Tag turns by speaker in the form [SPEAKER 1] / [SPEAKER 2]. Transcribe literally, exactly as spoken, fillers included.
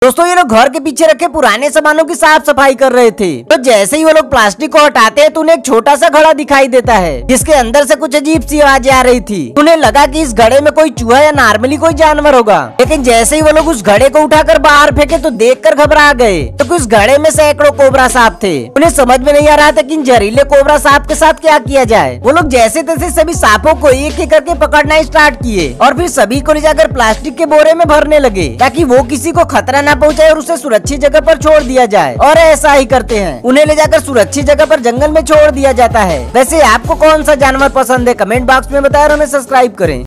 [SPEAKER 1] दोस्तों ये लोग घर के पीछे रखे पुराने सामानों की साफ सफाई कर रहे थे। तो जैसे ही वो लोग प्लास्टिक को हटाते हैं तो उन्हें एक छोटा सा घड़ा दिखाई देता है जिसके अंदर से कुछ अजीब सी आवाजें आ रही थी। उन्हें लगा कि इस घड़े में कोई चूहा या नॉर्मली कोई जानवर होगा, लेकिन जैसे ही वो लोग उस घड़े को उठाकर बाहर फेंके तो देखकर घबरा गए। तो उस घड़े में सैकड़ों कोबरा सांप थे। उन्हें समझ में नहीं आ रहा था कि इन जहरीले कोबरा सांप के साथ क्या किया जाए। वो लोग जैसे तैसे सभी सांपों को एक एक करके पकड़ना स्टार्ट किए और फिर सभी को ले जाकर प्लास्टिक के बोरे में भरने लगे ताकि वो किसी को खतरा न पहुंचाए और उसे सुरक्षित जगह पर छोड़ दिया जाए। और ऐसा ही करते हैं, उन्हें ले जाकर सुरक्षित जगह पर जंगल में छोड़ दिया जाता है। वैसे आपको कौन सा जानवर पसंद है कमेंट बॉक्स में बताएं और हमें सब्सक्राइब करें।